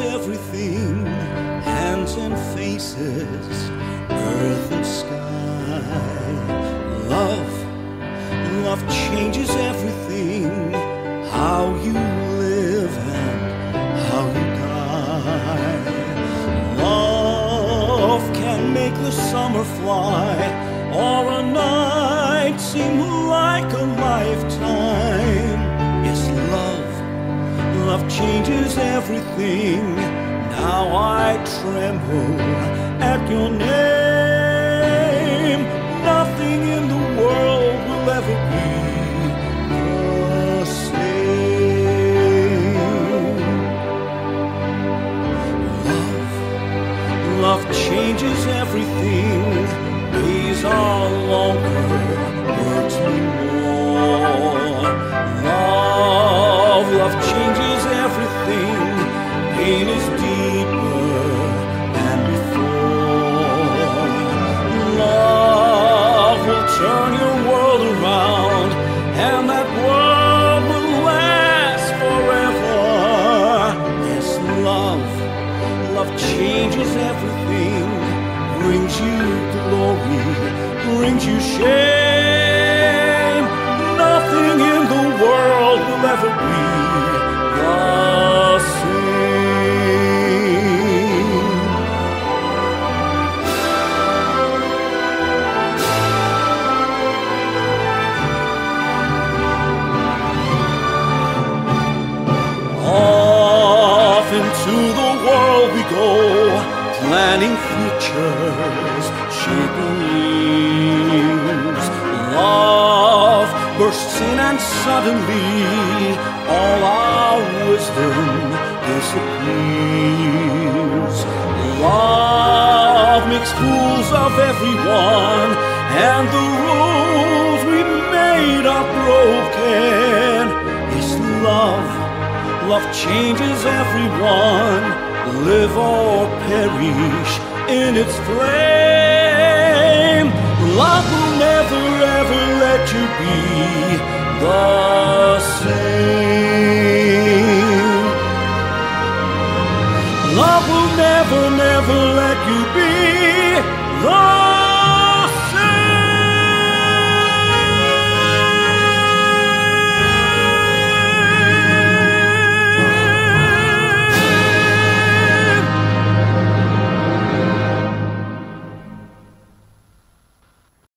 everything, hands and faces, earth and sky. Love changes everything, how you live and how you die. Love can make the summer fly, or a night seem like a lifetime. Yes, love changes everything. Now I tremble at your name. Nothing in the world will ever be the same. Love changes everything. Days are longer, words mean more. Love changes everything. Pain is deeper than before. Love will turn your world around, and that world will last forever. Yes, love changes everything, brings you glory, brings you shame. Nothing in the world will ever be the same. Off into the world we go, planning futures, shaping years. Love bursts in and suddenly all our wisdom disappears. Love makes fools of everyone, and the rules we made are broken. Yes, love changes everyone. Live or perish in its flame. Love will never ever let you be the same. Love will never let you be the